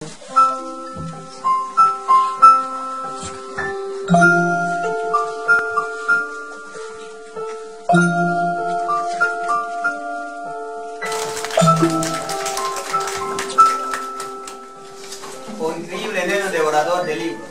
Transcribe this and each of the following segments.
O increíble neno devorador de libros.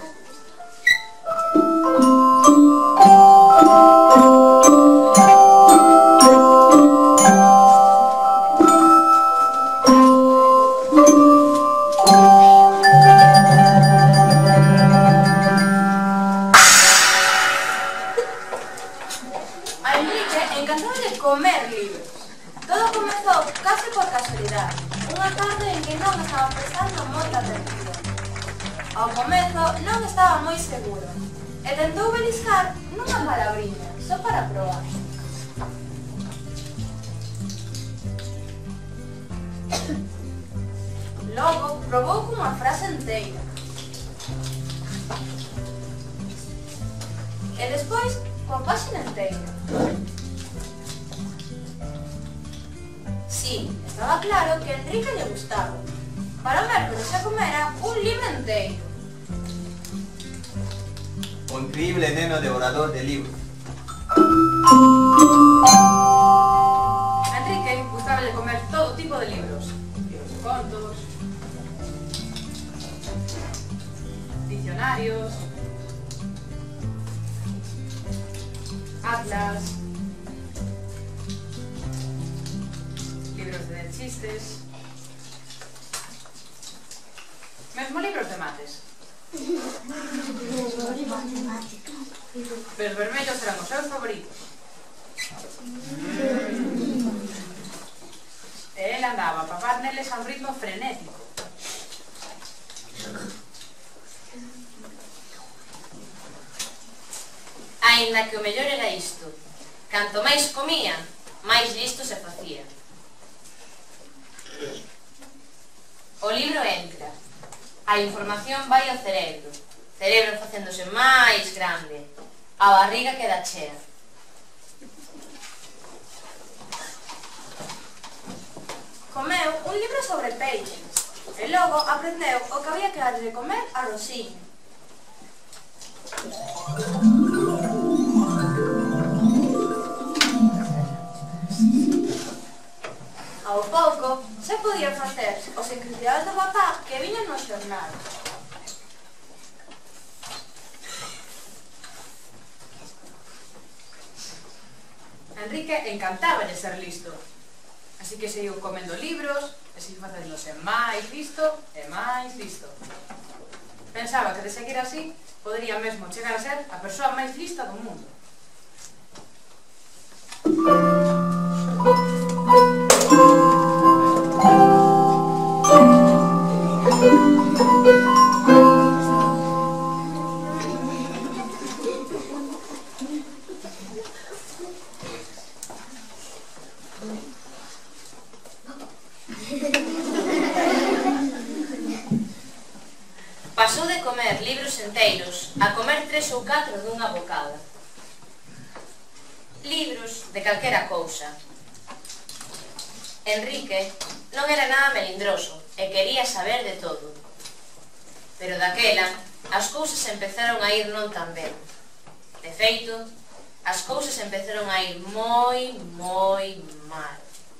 A Enrique encantaba de comer libros. Todo comezou case por casualidade, unha tarde en que non estaba prestando moita atención. Ao comezo non estaba moi seguro e tentou beliscar nunha palabriña, só para probar. Logo probou cunha frase inteira. E despois coa páxina inteira. Sí, estaba claro que a Enrique lle gustaba. Para o mércoles xa comera un libro inteiro. O increíble neno devorador de libros. A Enrique gustaba de comer todo tipo de libros. Libros de contos, diccionarios, atlas, libros de chistes, mesmo libros de mates. Pero os vermellos eran os seus favoritos. E ele andaba a papar neles a un ritmo frenético. Aínda que o mellor era isto: canto máis comía, máis listo se facía. O libro entra, a información vai ao cerebro, cerebro facéndose máis grande, a barriga queda chea. Comeu un libro sobre peixes e logo aprendeu o que había que darlle de comer a Rosiño. Ao pouco, xa podía facer os encruciados do papá que viñan no xornal. A Enrique encantaba de ser listo, así que seguiu comendo libros e seguiu facéndose máis listo e máis listo. Pensaba que de seguir así podería mesmo chegar a ser a persoa máis lista do mundo. Pasou de comer libros enteiros a comer 3 ou 4 dunha bocada. Libros de calquera cousa. Enrique non era nada melindroso e quería saber de todo. Pero daquela, as cousas empezaron a ir non tan ben. De feito, as cousas empezaron a ir moi, moi mal.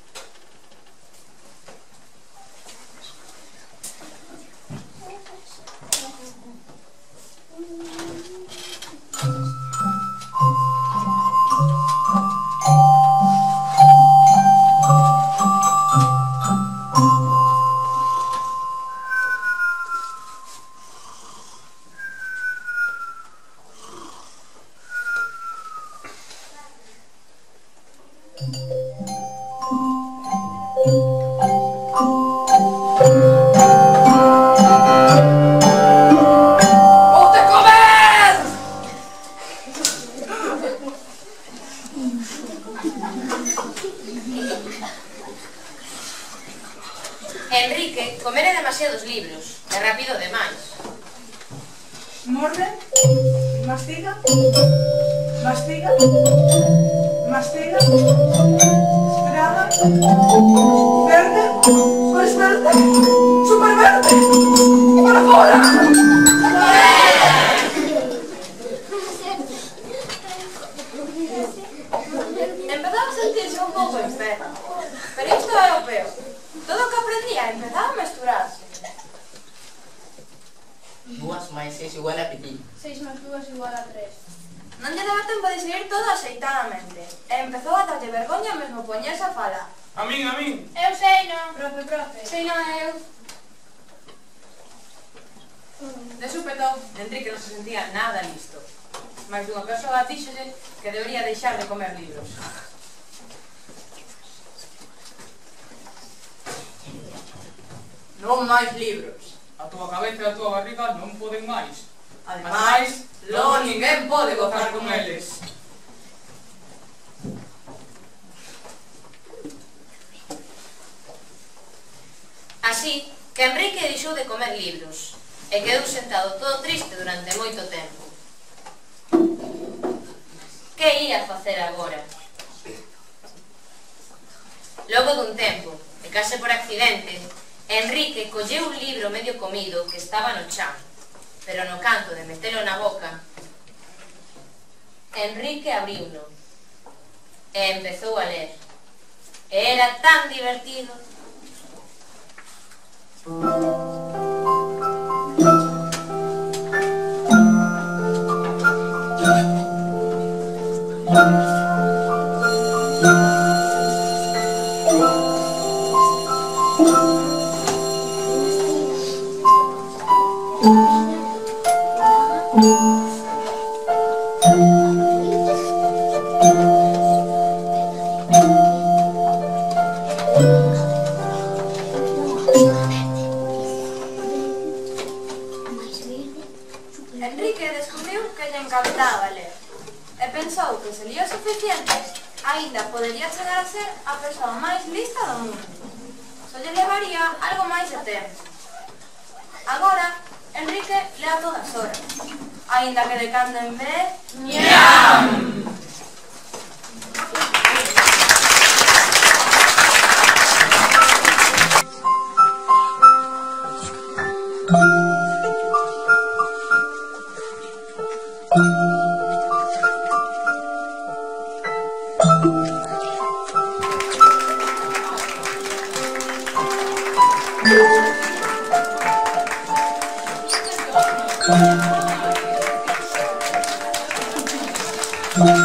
Enrique comera demasiados libros, e rápido demais. Morde, mastiga, mastiga, mastiga, estraga, verde, pues verde, super verde. máis 6 igual a petit. 6 máis 2 igual a 3. Non lle daba tempo de seguir todo axeitadamente. E empezou a darlle vergoña mesmo poñerse a falar. A min. Eu sei, non? Profe. Sei non eu. De súpeto, Enrique non se sentía nada listo. Mais dunha persoa díxolle que debería deixar de comer libros. Non máis libros. A túa cabeza e a túa barriga non poden máis. Ademais, logo ninguén pode gozar con eles. Así que Enrique deixou de comer libros e quedou sentado todo triste durante moito tempo. Que ia facer agora? Logo dun tempo, e case por accidente, Enrique colleu un libro medio comido que estaba no chan, pero no canto de metelo na boca, Enrique abriuno e empezou a ler. E era tan divertido. Enrique descubriu que lle encantaba ler e pensou que se lia o suficiente aínda podería chegar a ser a persoa máis lista do mundo. Só lle levaría algo máis de tempo. Agora, Enrique lea a todas horas, aínda que de cando en vez... Thank